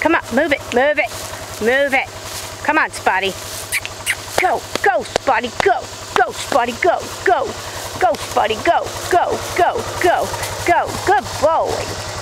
Come on, move it, move it, move it. Come on, Spotty. Go, go, Spotty, go. Go, Spotty, go, go. Go, Spotty, go, go, go, go, go. Good boy.